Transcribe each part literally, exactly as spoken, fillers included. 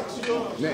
Ναι,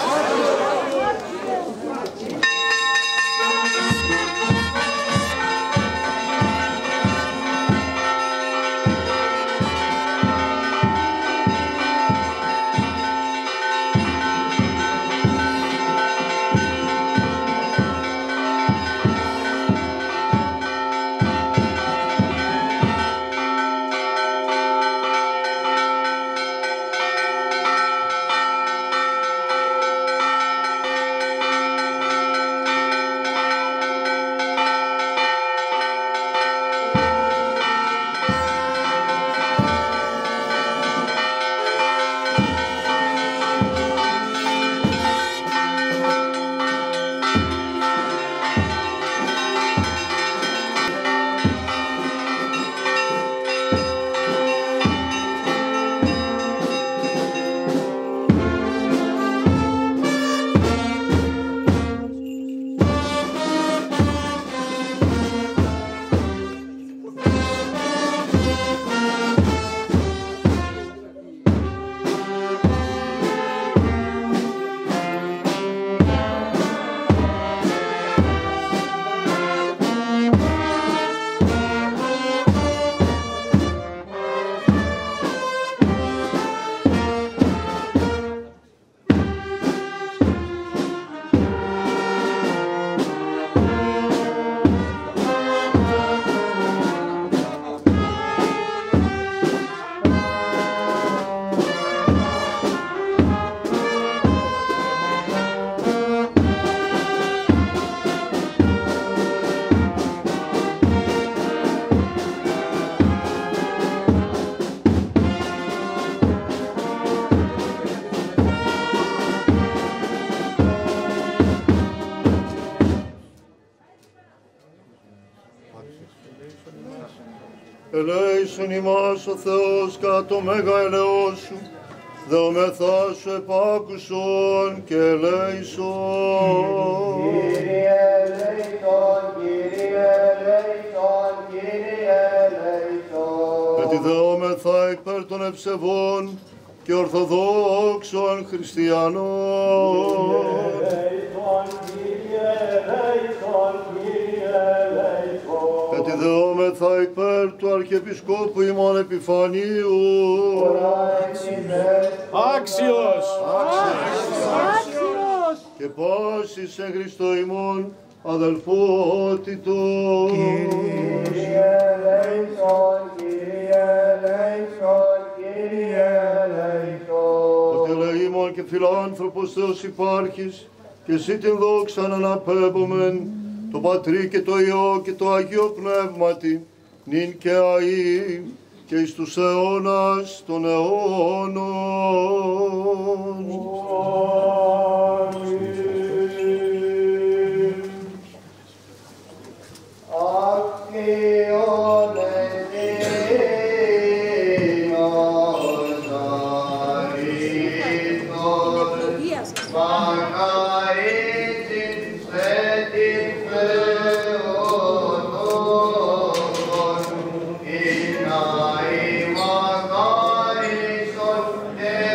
Ελέησον ημάς ο Θεός κατά το μέγα ελεός σου, δεομεθά σου επάκουσον και ελέησον. Κύριε ελέησον, Κύριε ελέησον, Κύριε ελέησον. Με τη δεόμεθα υπέρ των ευσεβών και ορθοδόξων χριστιανών. Και τη δεόμεθα υπέρ του Αρχιεπισκόπου ημών Επιφανίου. Άξιος! Άξιος! Και πάσης εν Χριστώ ημών αδελφότητο. Κύριε ελέησον, Κύριε ελέησον, Κύριε ελέησον. Ότι ελεήμων και φιλάνθρωπος Θεός υπάρχεις, και εσύ την δόξαν αναπέμπομεν, το Πατρί και το Υιό και το Αγίο Πνεύματι, νυν και αΐ και εις τους αιώνας των αιώνων. Μακάρισον και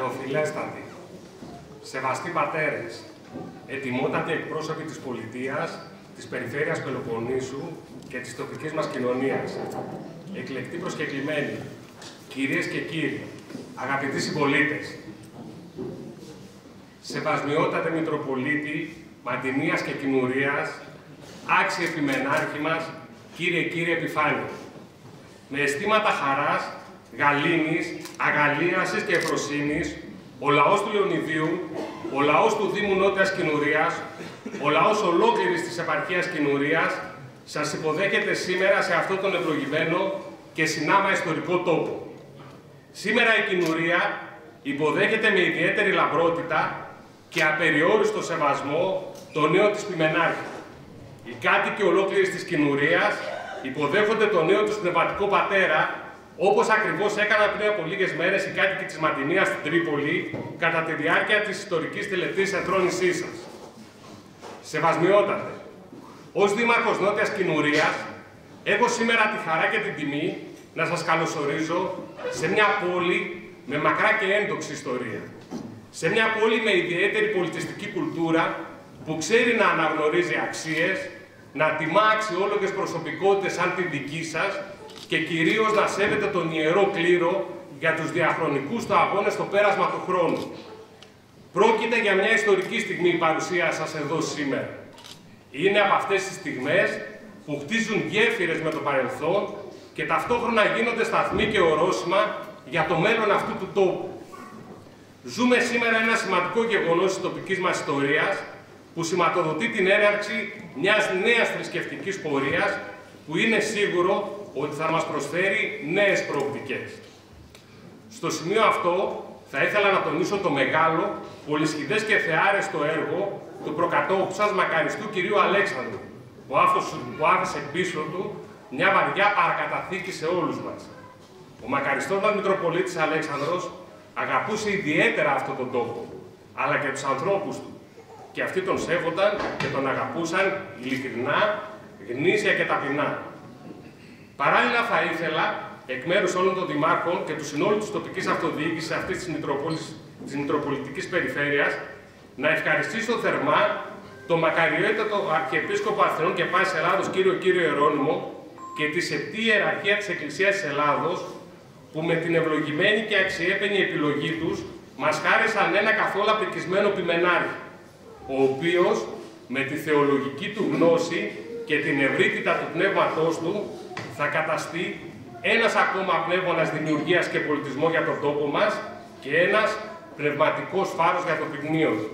Αγιοφιλέστατοι, σεβαστοί πατέρες, ετοιμότατοι εκπρόσωποι της πολιτείας, της περιφέρειας Πελοποννήσου και της τοπικής μας κοινωνίας, εκλεκτοί προσκεκλημένοι, κυρίες και κύριοι, αγαπητοί συμπολίτες, σεβασμιότατε Μητροπολίτη Μαντινίας και Κινουρίας, άξιοι επιμενάρχοι μας, κύριε κύριε Επιφάνη, με αισθήματα χαράς, γαλήνης, αγαλίασης και ευφροσύνης, ο λαός του Λεωνιδίου, ο λαός του Δήμου Νότιας Κινουρίας, ο λαός ολόκληρης της επαρχίας Κινουρίας, σας υποδέχεται σήμερα σε αυτόν τον ευλογημένο και συνάμα ιστορικό τόπο. Σήμερα η Κινουρία υποδέχεται με ιδιαίτερη λαμπρότητα και απεριόριστο σεβασμό το νέο της Πιμενάρχη. Οι κάτοικοι ολόκληρης της Κινουρίας υποδέχονται το νέο τους πνευματικό πατέρα, όπως ακριβώς έκαναν πριν από λίγες μέρες οι κάτοικοι της Μαντινίας στην Τρίπολη κατά τη διάρκεια της ιστορικής τελετής ενθρόνησής σας. Σεβασμιότατε, ως Δήμαρχος Νότιας Κινουρίας, έχω σήμερα τη χαρά και την τιμή να σας καλωσορίζω σε μια πόλη με μακρά και έντοξη ιστορία. Σε μια πόλη με ιδιαίτερη πολιτιστική κουλτούρα που ξέρει να αναγνωρίζει αξίες, να τιμά αξιόλογες προσωπικότητες σαν την δική σας και κυρίως να σέβεται τον ιερό κλήρο για τους διαχρονικούς του αγώνες στο πέρασμα του χρόνου. Πρόκειται για μια ιστορική στιγμή η παρουσία σας εδώ σήμερα. Είναι από αυτές τις στιγμές που χτίζουν γέφυρες με το παρελθόν και ταυτόχρονα γίνονται σταθμοί και ορόσημα για το μέλλον αυτού του τόπου. Ζούμε σήμερα ένα σημαντικό γεγονός της τοπικής μας ιστορίας που σηματοδοτεί την έναρξη μιας νέας θρησκευτικής πορείας που είναι σίγουρο ότι θα μας προσφέρει νέες προοπτικές. Στο σημείο αυτό θα ήθελα να τονίσω το μεγάλο, πολυσχηδές και θεάρεστο έργο του προκατόχου σας μακαριστού κυρίου Αλέξανδρου, που άφησε πίσω του μια βαριά παρακαταθήκη σε όλους μας. Ο μακαριστός μας Μητροπολίτης Αλέξανδρος αγαπούσε ιδιαίτερα αυτόν τον τόπο, αλλά και τους ανθρώπους του, και αυτοί τον σέβονταν και τον αγαπούσαν ειλικρινά, γνήσια και ταπεινά. Παράλληλα θα ήθελα, εκ μέρους όλων των δημάρχων και του συνόλου της τοπικής αυτοδιοίκησης αυτής της, της Μητροπολιτικής Περιφέρειας, να ευχαριστήσω θερμά τον μακαριότατο Αρχιεπίσκοπο Αθηνών και Πάσης Ελλάδος κύριο κύριο Ιερώνυμο και τη Σεπτή Ιεραρχία της Εκκλησίας της Ελλάδος, που με την ευλογημένη και αξιέπαινη επιλογή τους μας χάρισαν ένα καθόλου απεκισμένο πιμενάρχη, ο οποίος με τη θεολογική του γνώση και την ευρύτητα του πνεύματός του θα καταστεί ένας ακόμα πνεύμονας δημιουργίας και πολιτισμού για τον τόπο μας και ένας πνευματικός φάρος για το πυγμίο του.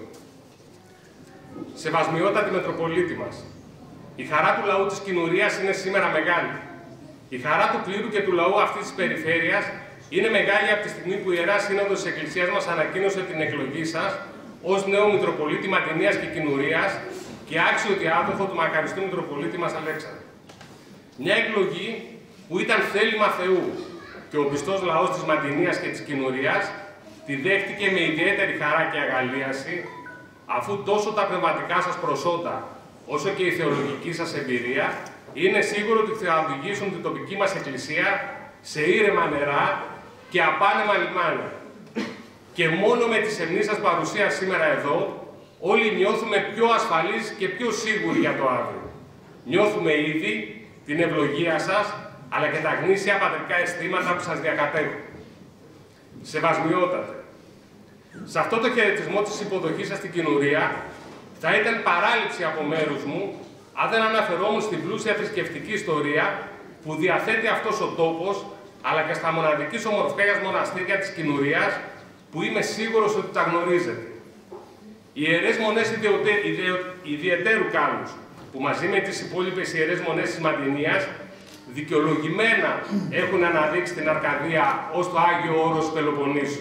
Σεβασμιότατη Μητροπολίτη μας, η χαρά του λαού της Κινουρίας είναι σήμερα μεγάλη. Η χαρά του κλήρου και του λαού αυτής της περιφέρειας είναι μεγάλη από τη στιγμή που η Ιερά Σύνοδος της Εκκλησίας μας ανακοίνωσε την εκλογή σας ως νέο Μητροπολίτη Μαντινίας και Κινουρίας και άξιο διάδοχο του μακαριστού Μητροπολίτη μας Αλέξανδρου. Μια εκλογή που ήταν θέλημα Θεού και ο πιστός λαός της Μαντινίας και της Κινουρίας τη δέχτηκε με ιδιαίτερη χαρά και αγαλίαση, αφού τόσο τα πνευματικά σας προσόντα όσο και η θεολογική σας εμπειρία είναι σίγουρο ότι θα οδηγήσουν την τοπική μας εκκλησία σε ήρεμα νερά και απάνεμα λιμάνια. Και μόνο με τη σεμνή σας παρουσία σήμερα εδώ, όλοι νιώθουμε πιο ασφαλείς και πιο σίγουροι για το αύριο. Νιώθουμε ήδη την ευλογία σας, αλλά και τα γνήσια πατρικά αισθήματα που σας διακατέχουν. Σεβασμιότατε, σε αυτό το χαιρετισμό της υποδοχής σας στην Κινουρία, θα ήταν παράληψη από μέρους μου αν δεν αναφερόμουν στην πλούσια θρησκευτική ιστορία που διαθέτει αυτός ο τόπος, αλλά και στα μοναδικής ομορφιάς μοναστήρια της Κινουρίας, που είμαι σίγουρος ότι τα γνωρίζετε. Οι ιερές μονές ιδιαιτέρου κάλους, που μαζί με τις υπόλοιπες ιερές μονές της Μαντινίας, δικαιολογημένα έχουν αναδείξει την Αρκαδία ως το Άγιο Όρος του Πελοποννήσου.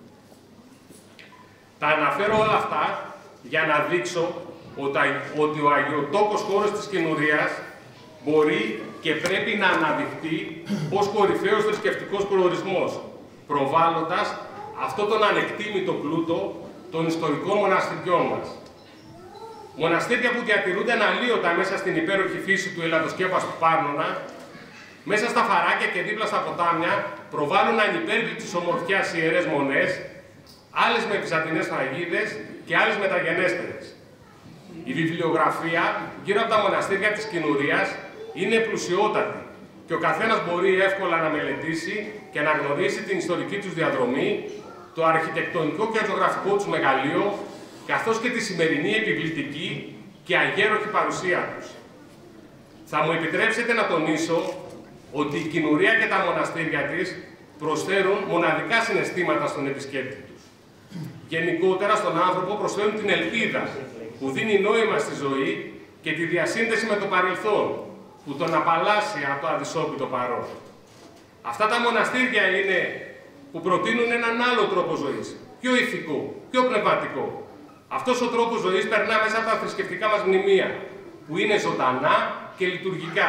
Τα αναφέρω όλα αυτά για να δείξω ότι ο Αγιοτόκος χώρος της Κινουρίας μπορεί και πρέπει να αναδειχθεί ως κορυφαίος θρησκευτικός προορισμός, προβάλλοντας αυτό τον ανεκτήμητο πλούτο των ιστορικών μοναστηριών μας. Μοναστήρια που διατηρούνται αναλύωτα μέσα στην υπέροχη φύση του ελαδοσκέπαστου Πάρνονα, μέσα στα φαράκια και δίπλα στα ποτάμια, προβάλλουν ανυπέρβλητης ομορφιάς ιερές μονές, άλλες με βυζαντινές φραγίδες και άλλες μεταγενέστερες. Η βιβλιογραφία γύρω από τα μοναστήρια της Κινουρίας είναι πλουσιότατη και ο καθένας μπορεί εύκολα να μελετήσει και να γνωρίσει την ιστορική τους διαδρομή, το αρχιτεκτονικό και ζωγραφικό τους μεγαλείο, καθώς και τη σημερινή επιβλητική και αγέροχη παρουσία τους. Θα μου επιτρέψετε να τονίσω ότι η Κινουρία και τα μοναστήρια της προσφέρουν μοναδικά συναισθήματα στον επισκέπτη τους. Γενικότερα στον άνθρωπο προσφέρουν την ελπίδα που δίνει νόημα στη ζωή και τη διασύνδεση με το παρελθόν, που τον απαλλάσσει από το αδυσόπιτο παρόν. Αυτά τα μοναστήρια είναι που προτείνουν έναν άλλο τρόπο ζωής, πιο ηθικό, πιο πνευματικό. Αυτός ο τρόπος ζωής περνά μέσα από τα θρησκευτικά μας μνημεία, που είναι ζωντανά και λειτουργικά.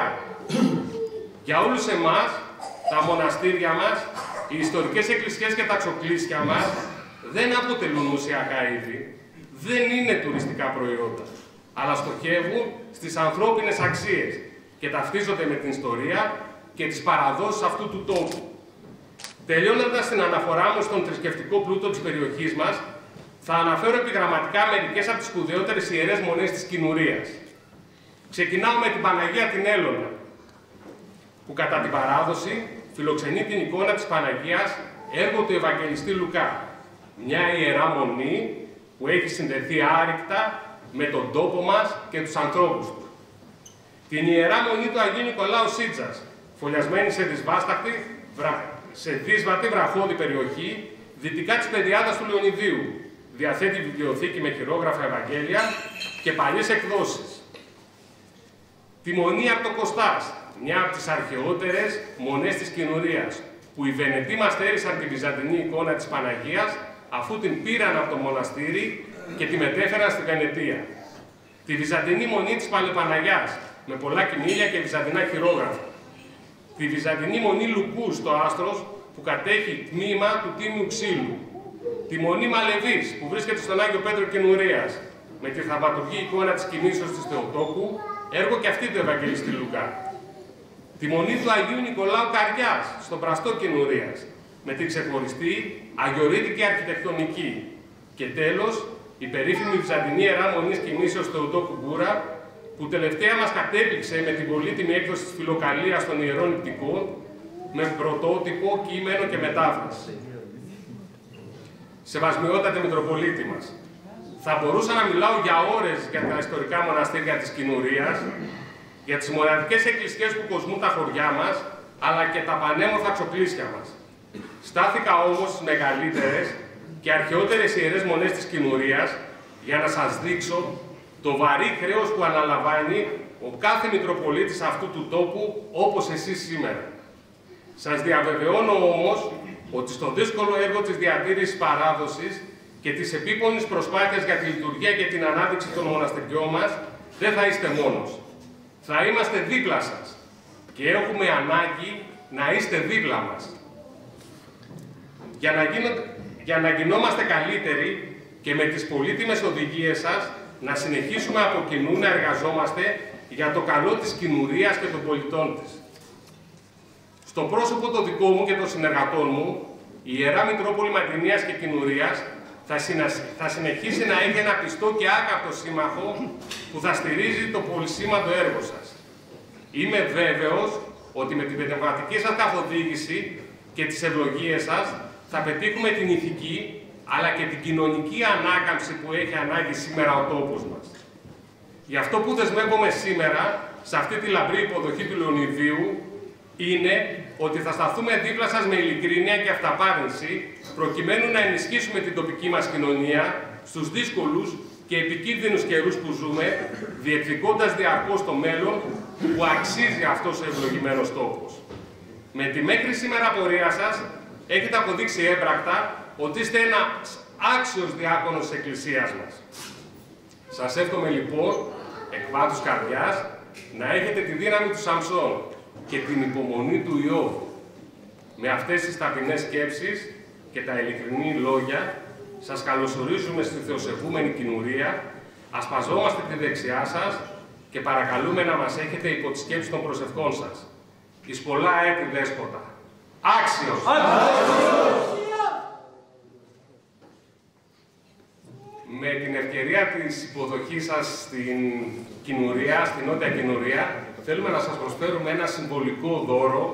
Για όλους εμάς, τα μοναστήρια μας, οι ιστορικές εκκλησίες και τα ξοκλήσια μας δεν αποτελούν μουσιακά είδη, δεν είναι τουριστικά προϊόντα, αλλά στοχεύουν στις ανθρώπινες αξίες και ταυτίζονται με την ιστορία και τις παραδόσεις αυτού του τόπου. Τελειώνοντας την αναφορά μου στον θρησκευτικό πλούτο της περιοχής μας, θα αναφέρω επιγραμματικά μερικές από τις σπουδαιότερες ιερές μονές της Κινουρίας. Ξεκινάω με την Παναγία την Έλλωνα, που κατά την παράδοση φιλοξενεί την εικόνα της Παναγίας, έργο του Ευαγγελιστή Λουκά. Μια ιερά μονή που έχει συνδεθεί άρρηκτα με τον τόπο μας και τους ανθρώπους του. Την ιερά μονή του Αγίου Νικολάου Σίτσας, φωλιασμένη σε δυσβάσταχτη, βρα... σε δύσβατη βραχώδη περιοχή, δυτικά της Πεδιάδας του Λεωνιδίου. Διαθέτει βιβλιοθήκη με χειρόγραφα Ευαγγέλια και παλιές εκδόσεις. Τη μονή από το Κωστάς, μια από τις αρχαιότερες μονές της Κινουρίας, που οι Βενετοί μας στέρισαν τη βυζαντινή εικόνα της Παναγίας, αφού την πήραν από το μοναστήρι και τη μετέφεραν στη Βενετία. Τη βυζαντινή μονή της Παλαιοπαναγιάς, με πολλά κηνήλια και βυζαντινά χειρόγραφα. Τη βυζαντινή μονή Λουκού στο Άστρος, που κατέχει τμήμα του Τίμιου Ξύλου. Τη μονή Μαλεβής, που βρίσκεται στον Άγιο Πέτρο Κινουρίας, με τη θαυματουργή εικόνα της Κινήσεως της Θεοτόκου, έργο και αυτή του Ευαγγελιστή Λουκά. Τη μονή του Αγίου Νικολάου Καριάς, στον Πραστό Κινουρίας, με την ξεχωριστή αγιορείτικη αρχιτεκτονική. Και τέλος, η περίφημη βυζαντινή ιερά μονής Κινήσεως Θεοτόκου Γκούρα, που τελευταία μας κατέπληξε με την πολύτιμη έκδοση της Φιλοκαλίας των Ιερών Νηπτικών, με πρωτότυπο, κείμενο και μετάφραση. Σεβασμιότατε Μητροπολίτη μας, θα μπορούσα να μιλάω για ώρες για τα ιστορικά μοναστήρια της Κινουρίας, για τις μοναδικές εκκλησίες που κοσμούν τα χωριά μας, αλλά και τα πανέμορφα ξοκλήσια μας. Στάθηκα όμως στις μεγαλύτερες και αρχαιότερες ιερές μονές της Κινουρίας για να σας δείξω το βαρύ χρέος που αναλαμβάνει ο κάθε Μητροπολίτης αυτού του τόπου, όπως εσείς σήμερα. Σας διαβεβαιώνω όμως ότι στο δύσκολο έργο της διατήρησης παράδοσης και της επίπονης προσπάθειας για τη λειτουργία και την ανάδειξη των μοναστηριών μας, δεν θα είστε μόνος. Θα είμαστε δίπλα σας και έχουμε ανάγκη να είστε δίπλα μας. Για να, γίνω, για να γινόμαστε καλύτεροι και με τις πολύτιμες οδηγίες σας, να συνεχίσουμε από κοινού να εργαζόμαστε για το καλό της Κινουρίας και των πολιτών της. Στο πρόσωπο το δικό μου και των συνεργατών μου, η Ιερά Μητρόπολη Μαντινίας και Κινουρίας θα, θα συνεχίσει να έχει ένα πιστό και άκαπτο σύμμαχο που θα στηρίζει το πολυσήμαντο έργο σας. Είμαι βέβαιος ότι με την πνευματική σας καθοδήγηση και τις ευλογίες σας θα πετύχουμε την ηθική αλλά και την κοινωνική ανάκαμψη που έχει ανάγκη σήμερα ο τόπος μας. Γι' αυτό που δεσμεύομαι σήμερα, σε αυτή τη λαμπρή υποδοχή του Λεωνιδίου, είναι ότι θα σταθούμε δίπλα σας με ειλικρίνεια και αυταπάρνηση, προκειμένου να ενισχύσουμε την τοπική μας κοινωνία στους δύσκολους και επικίνδυνους καιρούς που ζούμε, διεκδικώντας διαρκώς το μέλλον που αξίζει αυτός ο ευλογημένος τόπος. Με τη μέχρι σήμερα πορεία σας, έχετε αποδείξει έμπρακτα ότι είστε ένας άξιος διάκονος της Εκκλησίας μας. Σας εύχομαι λοιπόν, εκ βάθους καρδιάς, να έχετε τη δύναμη του Σαμσόν και την υπομονή του Ιώβ. Με αυτές τις ταπεινές σκέψεις και τα ειλικρινή λόγια, σας καλωσορίζουμε στη θεοσεβούμενη Κινουρία, ασπαζόμαστε τη δεξιά σας και παρακαλούμε να μας έχετε υπό τη σκέψη των προσευχών σας. Εις πολλά έτη δέσποτα. Άξιος! Άξιος! με την ευκαιρία της υποδοχής σας στην κοινουρία, στην Νότια Κοινουρία, θέλουμε να σας προσφέρουμε ένα συμβολικό δώρο.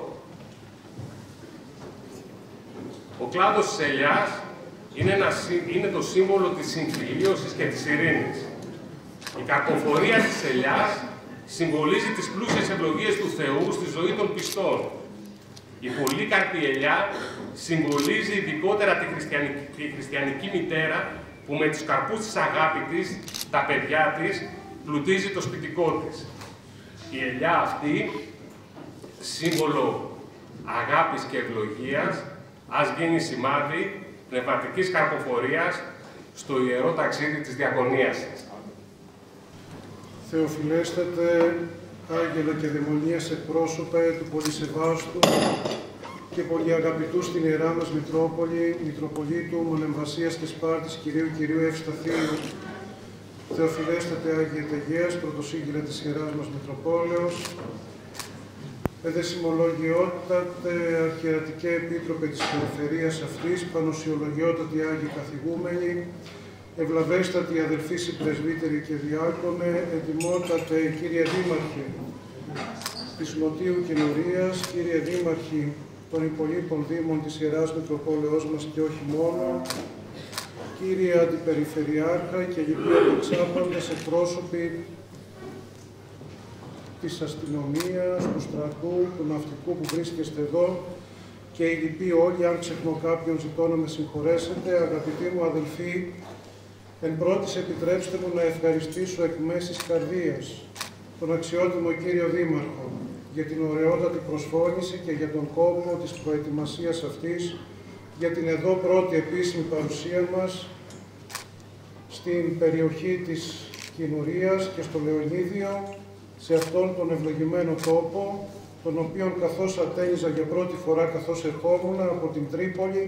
Ο κλάδος της ελιάς είναι, ένα, είναι το σύμβολο της συμφιλίωσης και της ειρήνης. Η καρποφορία της ελιάς συμβολίζει τις πλούσιες ευλογίες του Θεού στη ζωή των πιστών. Η πολύκαρπη ελιά συμβολίζει ειδικότερα τη χριστιανική, τη χριστιανική μητέρα που με τους καρπούς της αγάπη της, τα παιδιά της, πλουτίζει το σπιτικό της. Η ελιά αυτή, σύμβολο αγάπης και ευλογίας, ας γίνει σημάδι πνευματικής καρποφορίας στο ιερό ταξίδι της διακονίας της. Θεοφιλέστατε, άγγελα και δαιμονίας εκπρόσωπε του πολυσεβάστου και πολυαγαπητού στην Ιερά μας Μητρόπολη, Μητροπολίτου Μονεμβασίας και Σπάρτης Κυρίου Κυρίου Ευσταθίου, Θεοφιλέστατε, Άγιε Τεγέας, πρωτοσύγγυλα της Ιεράς μας Μητροπόλεως, Εδεσιμολογιότατε, Αρχιερατικέ Επίτροπε της Περιφερείας αυτής, Πανωσιολογιότατη Άγιοι Καθηγούμενοι, Ευλαβέστατη αδελφοί συμπρεσβύτεροι και διάκονε, ετοιμότατε κύριε Δήμαρχε της Νοτίου Κοινορίας, κύριε Δήμαρχοι των υπολείπων Δήμων της Ιεράς Μητροπόλεως μας και όχι μόνο, κύριε Αντιπεριφερειάρχα και λοιποί απεξάπαντες εκπρόσωποι της αστυνομίας, του στρατού, του ναυτικού που βρίσκεστε εδώ και οι λοιποί όλοι, αν ξεχνώ κάποιον ζητώ να με συγχωρέσετε, αγαπητοί μου αδελφοί, εν πρώτης επιτρέψτε μου να ευχαριστήσω εκ μέσης καρδίας τον αξιότιμο κύριο Δήμαρχο για την ωραιότατη προσφώνηση και για τον κόπο της προετοιμασίας αυτής, για την εδώ πρώτη επίσημη παρουσία μας στην περιοχή της Κοινουρίας και στο Λεωνίδιο, σε αυτόν τον ευλογημένο τόπο, τον οποίον καθώς ατένιζα για πρώτη φορά καθώς ερχόμουν από την Τρίπολη,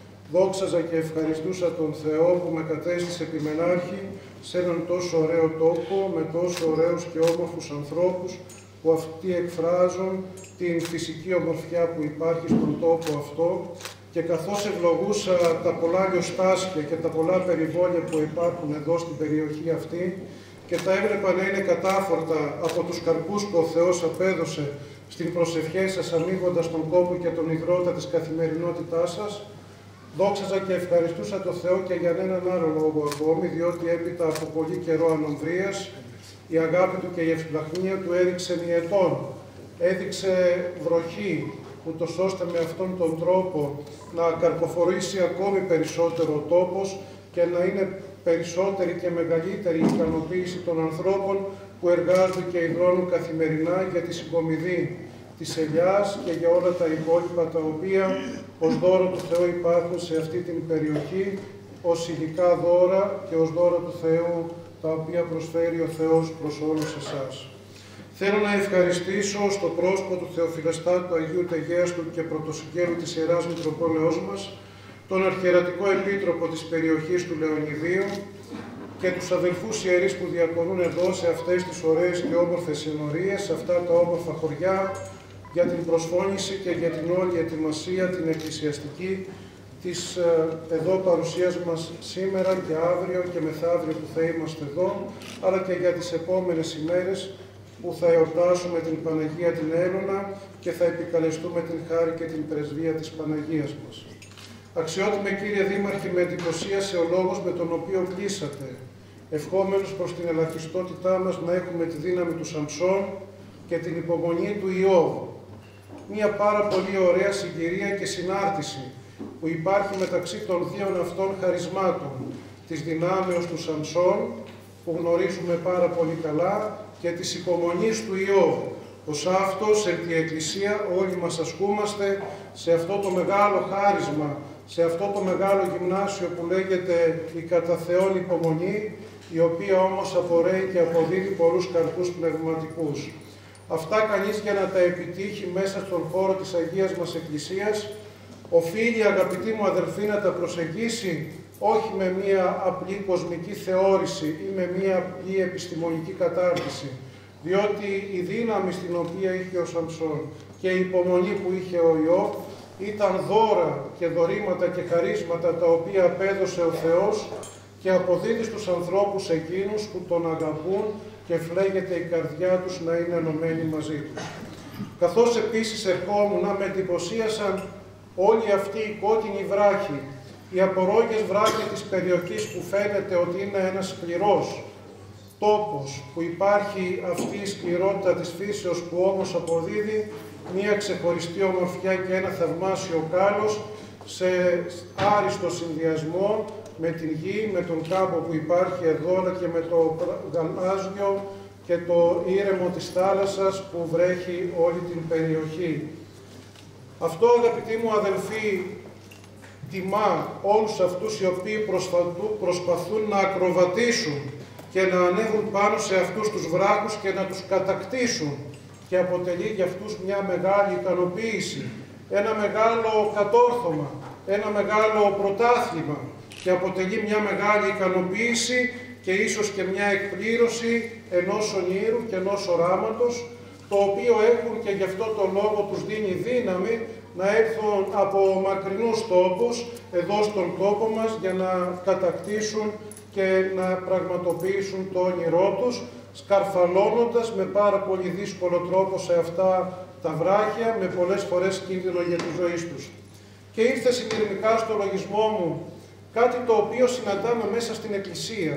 δόξαζα και ευχαριστούσα τον Θεό που με κατέστησε επιμενάρχη σε έναν τόσο ωραίο τόπο, με τόσο ωραίους και όμορφους ανθρώπους, που αυτοί εκφράζουν την φυσική ομορφιά που υπάρχει στον τόπο αυτό, και καθώς ευλογούσα τα πολλά λιοστάσια και τα πολλά περιβόλια που υπάρχουν εδώ στην περιοχή αυτή και τα έβλεπα να είναι κατάφορτα από τους καρπούς που ο Θεός απέδωσε στην προσευχή σας, ανοίγοντας τον κόπο και τον υγρότα της καθημερινότητάς σας, δόξαζα και ευχαριστούσα τον Θεό και για έναν άλλο λόγο ακόμη, διότι έπειτα από πολύ καιρό ανομβρίας, η αγάπη του και η ευσπλαχνία του έδειξε μυετών, έδειξε βροχή, ούτως ώστε με αυτόν τον τρόπο να καρποφορήσει ακόμη περισσότερο ο τόπος και να είναι περισσότερη και μεγαλύτερη η ικανοποίηση των ανθρώπων που εργάζονται και ιδρώνουν καθημερινά για τη συγκομιδή της ελιάς και για όλα τα υπόλοιπα τα οποία ως δώρο του Θεού υπάρχουν σε αυτή την περιοχή, ως υλικά δώρα και ως δώρα του Θεού, τα οποία προσφέρει ο Θεός προς όλους εσάς. Θέλω να ευχαριστήσω στο πρόσωπο του Θεοφιλεστάτου Αγίου Τεγέαστου και Πρωτοσυγγέλου της Ιεράς Μητροπόλεως μας, τον Αρχιερατικό Επίτροπο της περιοχής του Λεωνιδίου και τους αδελφούς ιερείς που διακονούν εδώ σε αυτές τις ωραίες και όμορφες συνορίες, σε αυτά τα όμορφα χωριά, για την προσφώνηση και για την όλη ετοιμασία, την εκκλησιαστική, της εδώ παρουσίας μας σήμερα και αύριο και μεθαύριο που θα είμαστε εδώ, αλλά και για τις επόμενες ημέρες που θα εορτάσουμε την Παναγία την Έλλωνα και θα επικαλεστούμε την χάρη και την πρεσβεία της Παναγίας μας. Αξιότιμε κύριε Δήμαρχε, με εντυπωσίασε ο λόγος με τον οποίο κλείσατε, ευχόμενος προς την ελαχιστότητά μας να έχουμε τη δύναμη του Σαμψών και την υπομονή του Ιώβ. Μία πάρα πολύ ωραία συγκυρία και συνάρτηση που υπάρχει μεταξύ των δύο αυτών χαρισμάτων, της δυνάμεως του Σαμψών, που γνωρίζουμε πάρα πολύ καλά, και της υπομονής του Ιώβ. Ως αυτός, εν τη Εκκλησία, όλοι μας ασκούμαστε σε αυτό το μεγάλο χάρισμα, σε αυτό το μεγάλο γυμνάσιο που λέγεται η κατά Θεόν υπομονή, η οποία όμως απορρέει και αποδίδει πολλούς καρπούς πνευματικούς. Αυτά κανείς για να τα επιτύχει μέσα στον χώρο της Αγίας μας Εκκλησίας, οφείλει, αγαπητοί μου αδελφοί, να τα προσεγγίσει όχι με μία απλή κοσμική θεώρηση ή με μία απλή επιστημονική κατάρτιση, διότι η δύναμη στην οποία είχε ο Σαμψών και η υπομονή που είχε ο Ιώβ ήταν δώρα και δωρήματα και χαρίσματα τα οποία απέδωσε ο Θεός, και αποδίδει στους ανθρώπους εκείνους που τον αγαπούν και φλέγεται η καρδιά τους να είναι ενωμένη μαζί τους. Καθώς επίσης ερχόμουν, με εντυπωσίασαν όλοι αυτοί οι κόκκινοι βράχοι, οι απορρόγες βράχοι της περιοχής που φαίνεται ότι είναι ένας σκληρός τόπος, που υπάρχει αυτή η σκληρότητα της φύσεως που όμως αποδίδει μία ξεχωριστή ομορφιά και ένα θαυμάσιο κάλος σε άριστο συνδυασμό με την γη, με τον κάμπο που υπάρχει εδώ, αλλά και με το γαλάζιο και το ήρεμο της θάλασσας που βρέχει όλη την περιοχή. Αυτό, αγαπητοί μου αδελφοί, τιμά όλους αυτούς οι οποίοι προσπαθούν να ακροβατήσουν και να ανέβουν πάνω σε αυτούς τους βράχους και να τους κατακτήσουν, και αποτελεί για αυτούς μια μεγάλη ικανοποίηση, ένα μεγάλο κατόρθωμα, ένα μεγάλο πρωτάθλημα, και αποτελεί μια μεγάλη ικανοποίηση και ίσως και μια εκπλήρωση ενός ονείρου και ενός οράματος, το οποίο έχουν και γι' αυτό το λόγο τους δίνει δύναμη να έρθουν από μακρινούς τόπους εδώ στον τόπο μας για να κατακτήσουν και να πραγματοποιήσουν το όνειρό τους, σκαρφαλώνοντας με πάρα πολύ δύσκολο τρόπο σε αυτά τα βράχια, με πολλές φορές κίνδυνο για τη ζωή τους. Και ήρθε συνειρμικά στο λογισμό μου κάτι το οποίο συναντάμε μέσα στην Εκκλησία.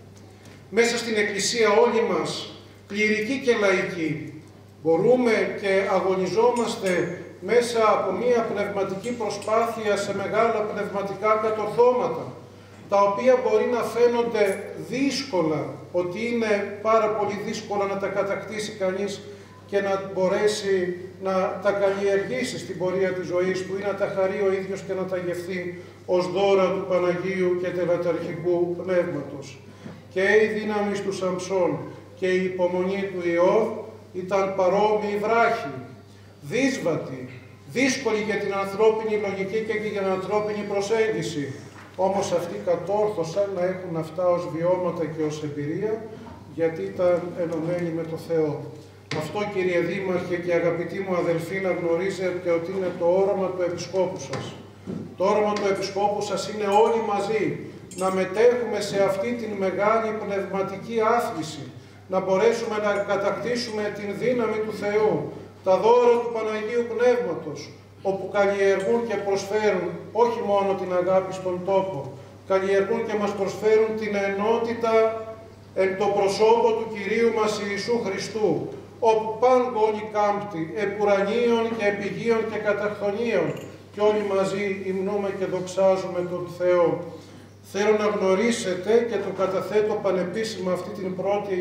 Μέσα στην Εκκλησία όλοι μας, κληρικοί και λαϊκοί, μπορούμε και αγωνιζόμαστε μέσα από μία πνευματική προσπάθεια σε μεγάλα πνευματικά κατορθώματα, τα οποία μπορεί να φαίνονται δύσκολα, ότι είναι πάρα πολύ δύσκολα να τα κατακτήσει κανείς και να μπορέσει να τα καλλιεργήσει στην πορεία της ζωής του ή να τα χαρεί ο ίδιος και να τα γευθεί ως δώρα του Παναγίου και τελεταρχικού Πνεύματος. Και η δύναμη του Σαμψών και η υπομονή του Ιώβ ήταν παρόμοιοι βράχοι, δύσβατοι, δύσκολοι για την ανθρώπινη λογική και για την ανθρώπινη προσέγγιση. Όμως αυτοί κατόρθωσαν να έχουν αυτά ως βιώματα και ως εμπειρία, γιατί ήταν ενωμένοι με το Θεό. Αυτό, κύριε Δήμαρχε και αγαπητοί μου αδελφοί, να γνωρίζετε ότι είναι το όραμα του Επισκόπου σας. Το όραμα του Επισκόπου σας είναι όλοι μαζί να μετέχουμε σε αυτή την μεγάλη πνευματική άθληση, να μπορέσουμε να κατακτήσουμε την δύναμη του Θεού, τα δώρα του Παναγίου Πνεύματος, όπου καλλιεργούν και προσφέρουν όχι μόνο την αγάπη στον τόπο, καλλιεργούν και μας προσφέρουν την ενότητα εν το προσώπο του Κυρίου μας Ιησού Χριστού, όπου πάγκολοι κάμπτοι, επουρανίων και επιγείων και καταχθονίων, και όλοι μαζί υμνούμε και δοξάζουμε τον Θεό. Θέλω να γνωρίσετε, και το καταθέτω πανεπίσημα αυτή την πρώτη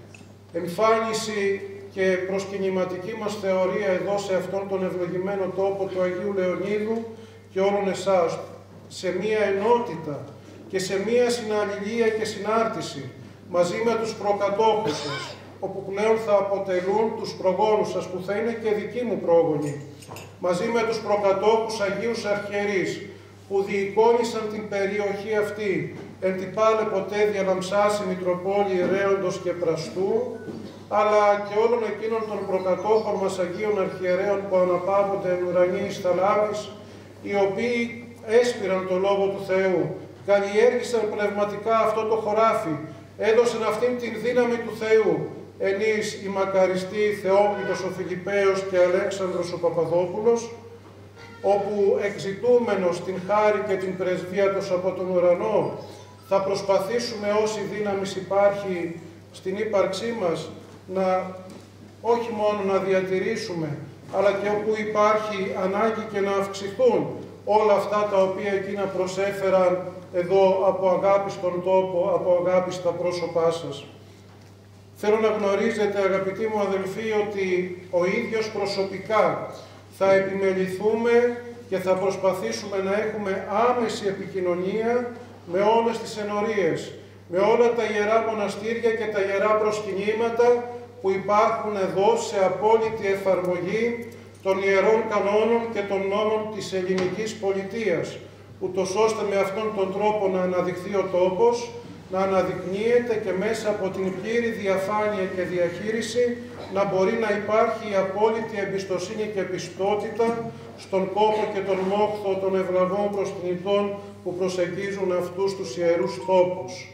εμφάνιση και προσκυνηματική μας θεωρία εδώ σε αυτόν τον ευλογημένο τόπο του Αγίου Λεωνίδου και όλων εσάς, σε μία ενότητα και σε μία συναλληλία και συνάρτηση μαζί με τους προκατόχους σας, όπου πλέον θα αποτελούν τους προγόνους σας, που θα είναι και δικοί μου πρόγονοι, μαζί με τους προκατόχους Αγίους Αρχιερείς, που διεικόνησαν την περιοχή αυτή, εν την πάλε ποτέ διαλαμψάσει Μητροπόλη Ρέοντος και Πραστού, αλλά και όλων εκείνων των προκατόχων μας Αγίων Αρχιερέων που αναπαύονται εν ουρανίης θαλάμης, οι οποίοι έσπηραν το Λόγο του Θεού, καλλιέργησαν πνευματικά αυτό το χωράφι, έδωσαν αυτήν την δύναμη του Θεού, ενείς οι μακαριστοί Θεόκλητος ο Φιλιππέος και Αλέξανδρος ο Παπαδόπουλος, όπου εξητούμενος την χάρη και την πρεσβεία τους από τον ουρανό, θα προσπαθήσουμε όση δύναμη υπάρχει στην ύπαρξή μας, να όχι μόνο να διατηρήσουμε, αλλά και όπου υπάρχει ανάγκη και να αυξηθούν όλα αυτά τα οποία εκείνα προσέφεραν εδώ από αγάπη στον τόπο, από αγάπη στα πρόσωπά σας. Θέλω να γνωρίζετε, αγαπητοί μου αδελφοί, ότι ο ίδιος προσωπικά θα επιμεληθούμε και θα προσπαθήσουμε να έχουμε άμεση επικοινωνία με όλες τις ενορίες, με όλα τα ιερά μοναστήρια και τα ιερά προσκυνήματα που υπάρχουν εδώ σε απόλυτη εφαρμογή των ιερών κανόνων και των νόμων της ελληνικής πολιτείας, ούτως ώστε με αυτόν τον τρόπο να αναδειχθεί ο τόπος, να αναδεικνύεται και μέσα από την πλήρη διαφάνεια και διαχείριση να μπορεί να υπάρχει η απόλυτη εμπιστοσύνη και πιστότητα στον κόπο και τον μόχθο των ευλαβών προσκυνητών που προσεγγίζουν αυτούς τους ιερούς τόπους.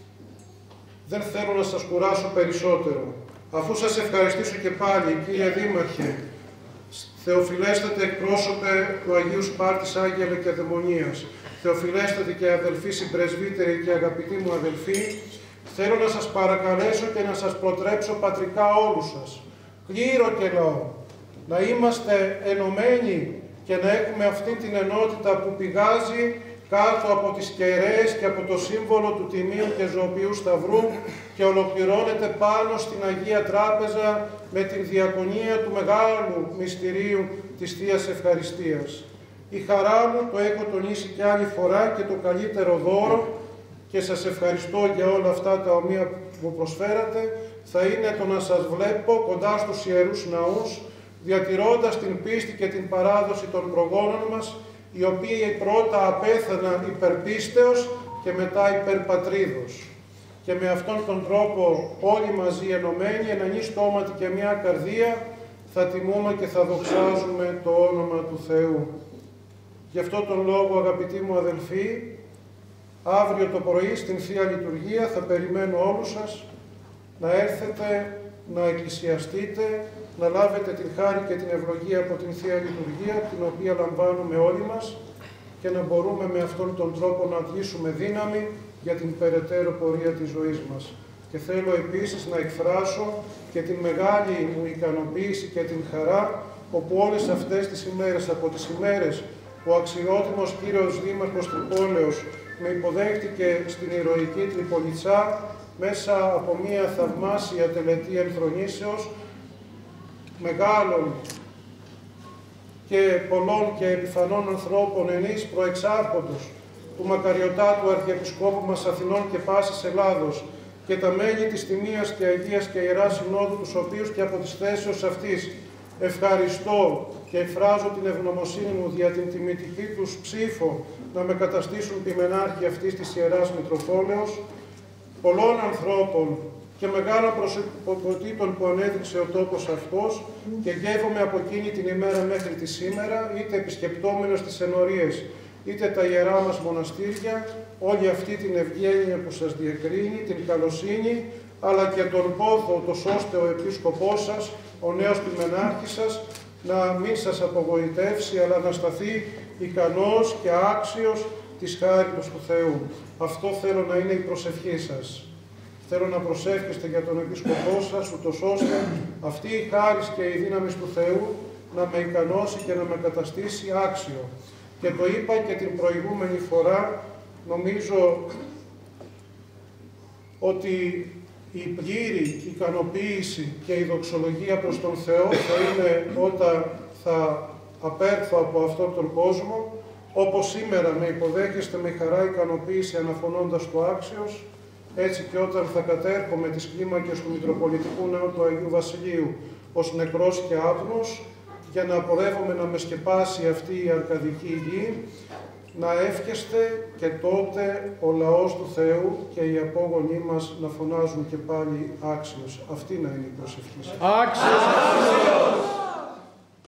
Δεν θέλω να σας κουράσω περισσότερο. Αφού σας ευχαριστήσω και πάλι, κύριε Δήμαρχε, Θεοφιλέστατε εκπρόσωπε του Αγίου Σπάρτης Άγγελε και Δαιμονίας, Θεοφιλέστατε και αδελφοί συμπρεσβύτεροι και αγαπητοί μου αδελφοί, θέλω να σας παρακαλέσω και να σας προτρέψω πατρικά όλους σας, κλήρο και λαό, να είμαστε ενωμένοι και να έχουμε αυτή την ενότητα που πηγάζει κάτω από τις κεραίες και από το σύμβολο του Τιμίου και Ζωοποιού Σταυρού και ολοκληρώνεται πάνω στην Αγία Τράπεζα με την διακονία του μεγάλου μυστηρίου της Θείας Ευχαριστίας. Η χαρά μου, το έχω τονίσει και άλλη φορά, και το καλύτερο δώρο, και σας ευχαριστώ για όλα αυτά τα ομοία που μου προσφέρατε, θα είναι το να σας βλέπω κοντά στους Ιερούς Ναούς, διατηρώντας την πίστη και την παράδοση των προγόνων μας, οι οποίοι πρώτα απέθαναν υπερπίστεως και μετά υπερπατρίδος. Και με αυτόν τον τρόπο όλοι μαζί ενωμένοι, εν ενή στόματι και μια καρδία, θα τιμούμε και θα δοξάζουμε το όνομα του Θεού. Γι' αυτό τον λόγο, αγαπητοί μου αδελφοί, αύριο το πρωί στην Θεία Λειτουργία θα περιμένω όλους σας να έρθετε, να εκκλησιαστείτε, να λάβετε την χάρη και την ευλογία από την Θεία Λειτουργία, την οποία λαμβάνουμε όλοι μας, και να μπορούμε με αυτόν τον τρόπο να αντλήσουμε δύναμη για την περαιτέρω πορεία της ζωής μας. Και θέλω επίσης να εκφράσω και την μεγάλη μου ικανοποίηση και την χαρά, όπου όλες αυτές τις ημέρες, από τις ημέρες που ο αξιότιμος κύριος Δήμαρχος Τρυπόλεως με υποδέχτηκε στην ηρωική Τριπολιτσά μέσα από μία θαυμάσια τελετή ενθρονήσεως μεγάλων και πολλών και επιφανών ανθρώπων ενής προεξάρχοντος του μακαριωτάτου Αρχιεπισκόπου μας Αθηνών και πάσης Ελλάδος και τα μέλη της Τιμίας και Αγίας και Ιεράς Συνόδου, τους οποίους και από τις θέσεως αυτής ευχαριστώ και εκφράζω την ευγνωμοσύνη μου δια την τιμητική τους ψήφο να με καταστήσουν ποιμενάρχη αυτής της Ιεράς Μητροπόλεως, πολλών ανθρώπων και μεγάλων προσωπικότητων που ανέδειξε ο τόπος αυτός, και γεύομαι από εκείνη την ημέρα μέχρι τη σήμερα, είτε επισκεπτόμενος τις ενορίες, είτε τα ιερά μας μοναστήρια, όλη αυτή την ευγένεια που σας διακρίνει, την καλοσύνη, αλλά και τον πόθο, ούτως ώστε ο επίσκοπός σας, ο νέος ποιμενάρχης σας, να μην σας απογοητεύσει, αλλά να σταθεί ικανός και άξιος της χάριτος του Θεού. Αυτό θέλω να είναι η προσευχή σας. Θέλω να προσεύχεστε για τον επίσκοπό σας, ούτως ώστε αυτή η χάρις και η δύναμη του Θεού να με ικανώσει και να με καταστήσει άξιο. Και το είπα και την προηγούμενη φορά, νομίζω ότι η πλήρη ικανοποίηση και η δοξολογία προς τον Θεό θα είναι όταν θα απέρθω από αυτόν τον κόσμο, όπως σήμερα με υποδέχεστε με χαρά ικανοποίηση αναφωνώντας το άξιος, έτσι και όταν θα κατέρχομαι τις κλίμακες του Μητροπολιτικού Ναού του Αγίου Βασιλείου ως νεκρός και άπνος, για να απορεύομαι να με σκεπάσει αυτή η αρκαδική γη, να εύχεστε και τότε ο λαός του Θεού και οι απόγονοί μας να φωνάζουν και πάλι άξιος. Αυτή να είναι η προσευχή σας. Άξιος!